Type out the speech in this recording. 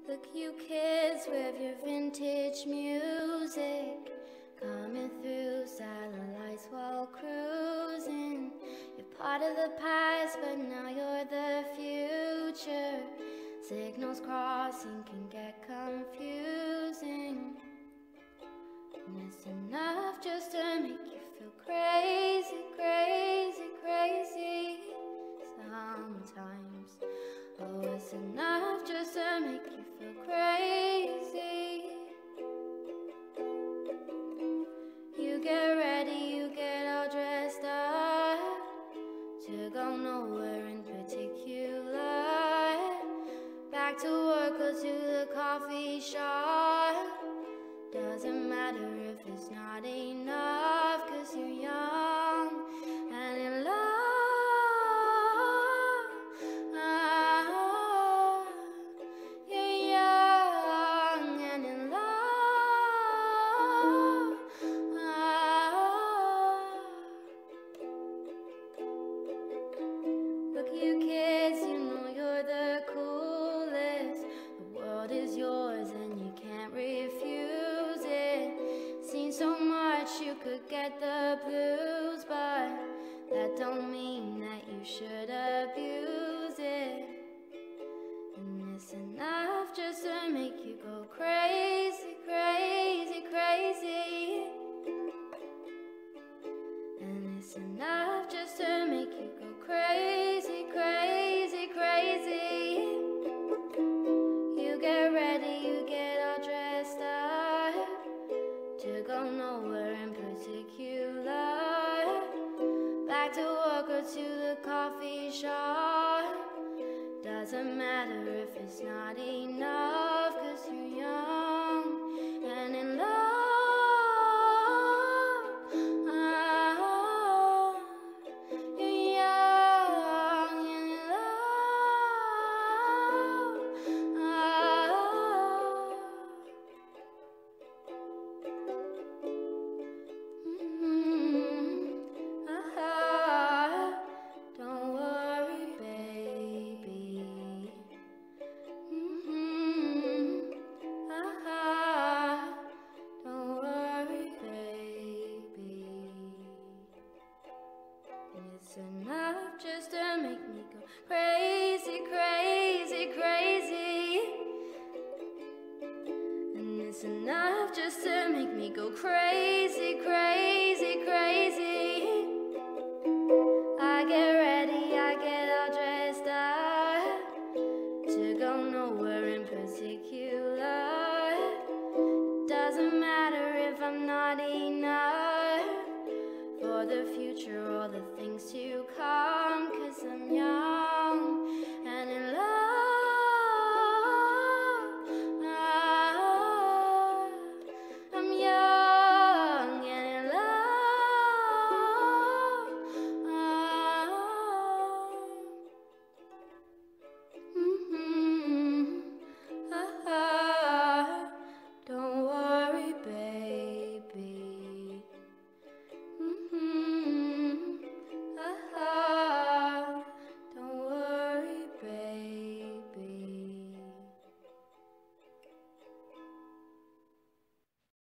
Look, you kids with your vintage music, coming through satellites while cruising. You're part of the past, but now you're the future. Signals crossing can get confusing, and it's enough just to make you feel crazy, crazy, crazy sometimes. Oh, it's enough just to make you feel crazy. You get ready, you get all dressed up to go nowhere in particular. Back to work or to the coffee shop. Doesn't matter if it's not enough, 'cause you're young and in love. You're young and in love. Look, you kids, you know you're the coolest. The world is yours and you can't refuse it. Seen so much you could get the blues, but that don't mean that you should abuse it. And it's enough just to make you go crazy, crazy, crazy. And it's enough just to make you go crazy, crazy, crazy. You get ready, you get all dressed up to go nowhere in particular. Back to work or to the coffee shop. Doesn't matter if it's not enough, 'cause you're young and in love. You're young and in love. Don't worry, baby. Don't worry, baby. It's enough just to make me go crazy, crazy, crazy. And it's enough just to make me go crazy, crazy, crazy. I get ready, I get all dressed up to go nowhere in particular. Doesn't matter if I'm not enough for the future or the things to